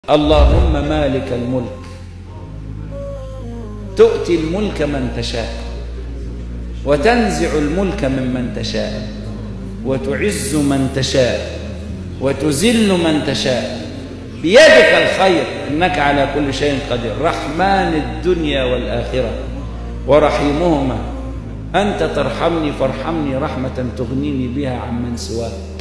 اللهم مالك الملك تؤتي الملك من تشاء وتنزع الملك ممن تشاء وتعز من تشاء وتذل من تشاء بيدك الخير إنك على كل شيء قدير. رحمن الدنيا والآخرة ورحيمهما، أنت ترحمني فارحمني رحمة تغنيني بها عمن سواك.